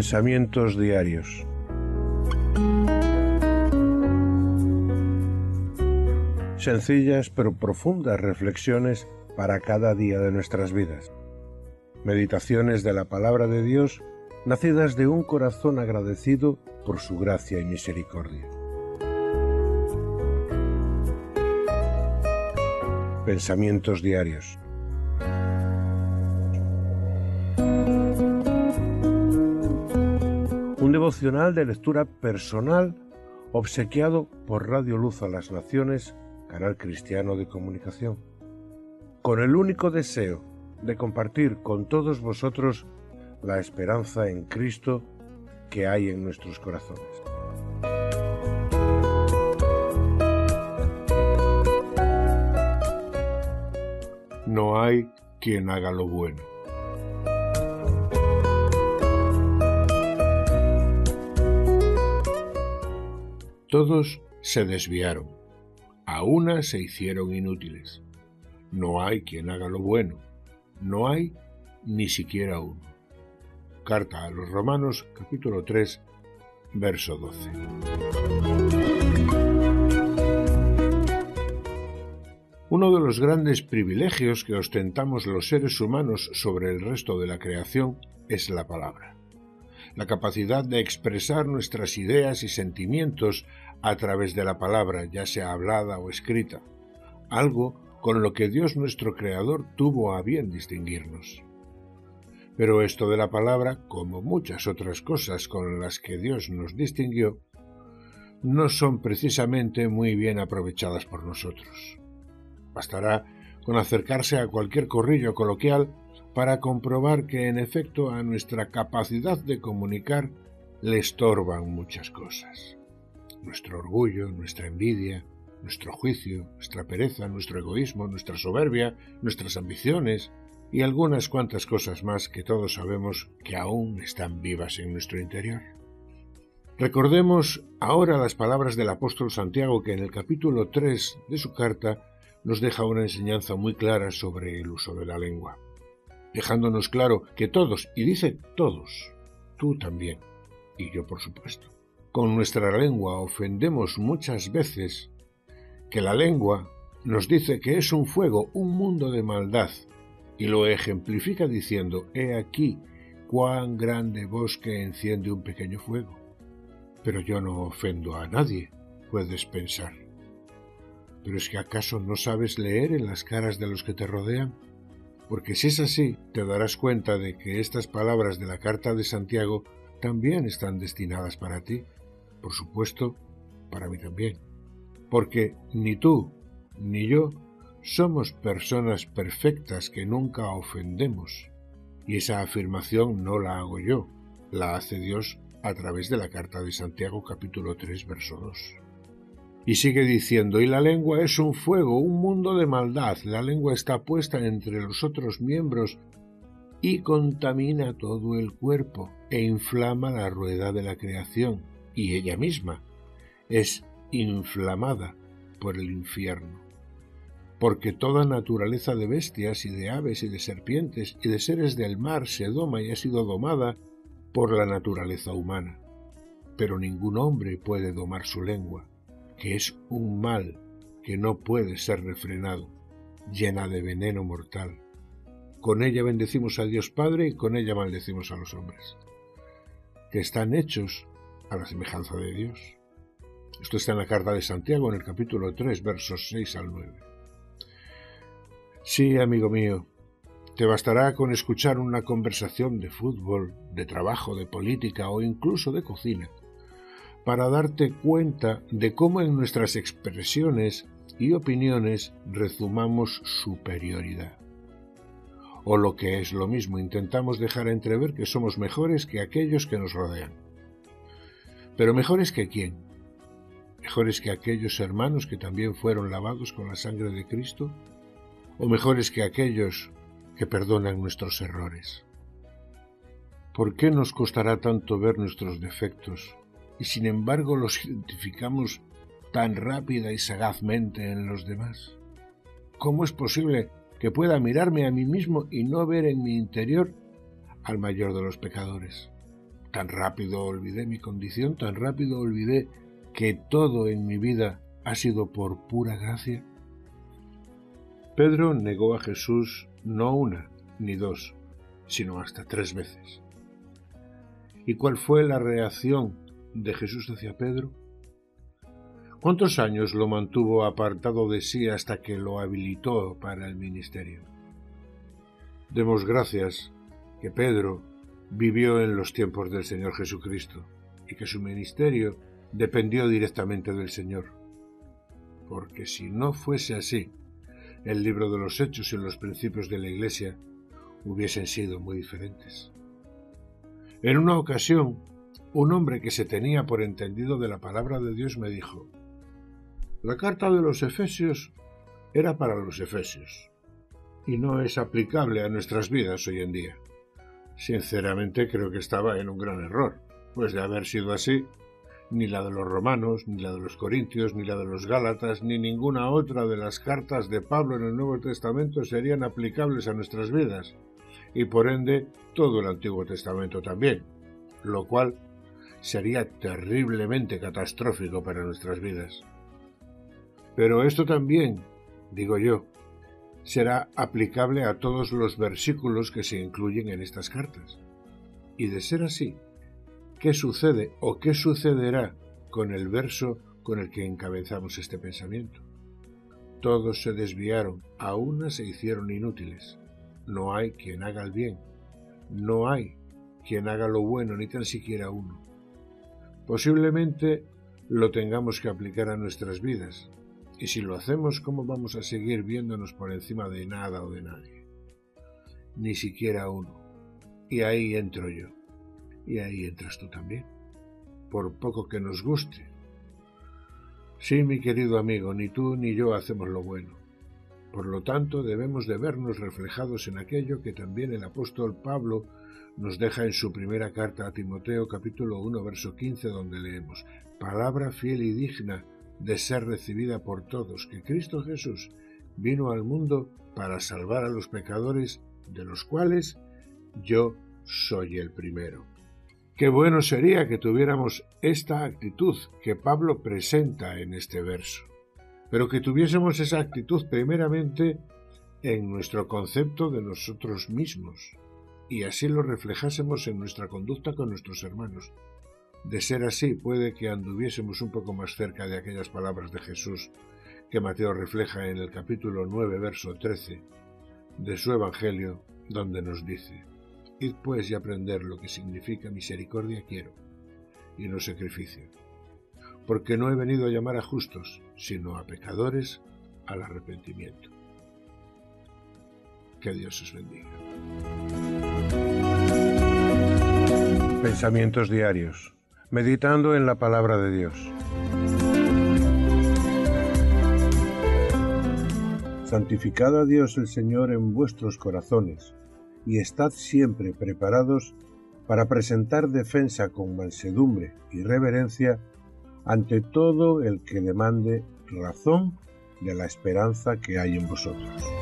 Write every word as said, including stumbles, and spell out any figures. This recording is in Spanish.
Pensamientos diarios. Sencillas pero profundas reflexiones para cada día de nuestras vidas. Meditaciones de la palabra de Dios, nacidas de un corazón agradecido por su gracia y misericordia. Pensamientos diarios. Un devocional de lectura personal obsequiado por Radio Luz a las Naciones, canal cristiano de comunicación, con el único deseo de compartir con todos vosotros la esperanza en Cristo que hay en nuestros corazones. No hay quien haga lo bueno. Todos se desviaron, a una se hicieron inútiles. No hay quien haga lo bueno, no hay ni siquiera uno. Carta a los Romanos, capítulo tres, verso doce. Uno de los grandes privilegios que ostentamos los seres humanos sobre el resto de la creación es la palabra. La capacidad de expresar nuestras ideas y sentimientos a través de la palabra, ya sea hablada o escrita, algo con lo que Dios nuestro Creador tuvo a bien distinguirnos. Pero esto de la palabra, como muchas otras cosas con las que Dios nos distinguió, no son precisamente muy bien aprovechadas por nosotros. Bastará con acercarse a cualquier corrillo coloquial para comprobar que, en efecto, a nuestra capacidad de comunicar le estorban muchas cosas. Nuestro orgullo, nuestra envidia, nuestro juicio, nuestra pereza, nuestro egoísmo, nuestra soberbia, nuestras ambiciones y algunas cuantas cosas más que todos sabemos que aún están vivas en nuestro interior. Recordemos ahora las palabras del apóstol Santiago, que en el capítulo tres de su carta nos deja una enseñanza muy clara sobre el uso de la lengua, dejándonos claro que todos, y dice todos, tú también, y yo por supuesto, con nuestra lengua ofendemos muchas veces, que la lengua nos dice que es un fuego, un mundo de maldad, y lo ejemplifica diciendo, he aquí cuán grande bosque enciende un pequeño fuego. Pero yo no ofendo a nadie, puedes pensar. ¿Pero es que acaso no sabes leer en las caras de los que te rodean? Porque si es así, te darás cuenta de que estas palabras de la carta de Santiago también están destinadas para ti. Por supuesto, para mí también. Porque ni tú ni yo somos personas perfectas que nunca ofendemos. Y esa afirmación no la hago yo, la hace Dios a través de la carta de Santiago, capítulo tres, verso dos. Y sigue diciendo, y la lengua es un fuego, un mundo de maldad. La lengua está puesta entre los otros miembros y contamina todo el cuerpo e inflama la rueda de la creación, y ella misma es inflamada por el infierno. Porque toda naturaleza de bestias y de aves y de serpientes y de seres del mar se doma y ha sido domada por la naturaleza humana. Pero ningún hombre puede domar su lengua, que es un mal que no puede ser refrenado, llena de veneno mortal. Con ella bendecimos a Dios Padre y con ella maldecimos a los hombres, que están hechos a la semejanza de Dios. Esto está en la carta de Santiago, en el capítulo tres, versos seis al nueve. Sí, amigo mío, te bastará con escuchar una conversación de fútbol, de trabajo, de política o incluso de cocina, para darte cuenta de cómo en nuestras expresiones y opiniones rezumamos superioridad. O lo que es lo mismo, intentamos dejar entrever que somos mejores que aquellos que nos rodean. ¿Pero mejores que quién? ¿Mejores que aquellos hermanos que también fueron lavados con la sangre de Cristo? ¿O mejores que aquellos que perdonan nuestros errores? ¿Por qué nos costará tanto ver nuestros defectos y sin embargo los identificamos tan rápida y sagazmente en los demás? ¿Cómo es posible que pueda mirarme a mí mismo y no ver en mi interior al mayor de los pecadores? tan rápido olvidé mi condición, tan rápido olvidé que todo en mi vida ha sido por pura gracia. Pedro negó a Jesús no una ni dos, sino hasta tres veces. ¿Y cuál fue la reacción de Jesús hacia Pedro? ¿Cuántos años lo mantuvo apartado de sí hasta que lo habilitó para el ministerio? Demos gracias que Pedro vivió en los tiempos del Señor Jesucristo y que su ministerio dependió directamente del Señor. Porque si no fuese así, el libro de los Hechos y los principios de la Iglesia hubiesen sido muy diferentes. En una ocasión, un hombre que se tenía por entendido de la palabra de Dios me dijo: la carta de los Efesios era para los Efesios y no es aplicable a nuestras vidas hoy en día. Sinceramente creo que estaba en un gran error, pues de haber sido así, ni la de los romanos, ni la de los corintios, ni la de los gálatas, ni ninguna otra de las cartas de Pablo en el Nuevo Testamento serían aplicables a nuestras vidas, y por ende todo el Antiguo Testamento también, lo cual sería terriblemente catastrófico para nuestras vidas. Pero esto también, digo yo, será aplicable a todos los versículos que se incluyen en estas cartas. Y de ser así, ¿qué sucede o qué sucederá con el verso con el que encabezamos este pensamiento? Todos se desviaron, a una se hicieron inútiles. No hay quien haga el bien, no hay quien haga lo bueno, ni tan siquiera uno. Posiblemente lo tengamos que aplicar a nuestras vidas, y si lo hacemos, ¿cómo vamos a seguir viéndonos por encima de nada o de nadie? Ni siquiera uno. Y ahí entro yo, y ahí entras tú también, por poco que nos guste. Sí, mi querido amigo, ni tú ni yo hacemos lo bueno. Por lo tanto, debemos de vernos reflejados en aquello que también el apóstol Pablo nos deja en su primera carta a Timoteo, capítulo uno, verso quince, donde leemos: palabra fiel y digna de ser recibida por todos, que Cristo Jesús vino al mundo para salvar a los pecadores, de los cuales yo soy el primero. Qué bueno sería que tuviéramos esta actitud que Pablo presenta en este verso, pero que tuviésemos esa actitud primeramente en nuestro concepto de nosotros mismos, y así lo reflejásemos en nuestra conducta con nuestros hermanos. De ser así, puede que anduviésemos un poco más cerca de aquellas palabras de Jesús que Mateo refleja en el capítulo nueve, verso trece de su Evangelio, donde nos dice: id pues y aprender lo que significa misericordia quiero, y no sacrificio, porque no he venido a llamar a justos, sino a pecadores al arrepentimiento. Que Dios os bendiga. Pensamientos diarios, meditando en la palabra de Dios. Santificad a Dios el Señor en vuestros corazones, y estad siempre preparados para presentar defensa con mansedumbre y reverencia ante todo el que demande razón de la esperanza que hay en vosotros.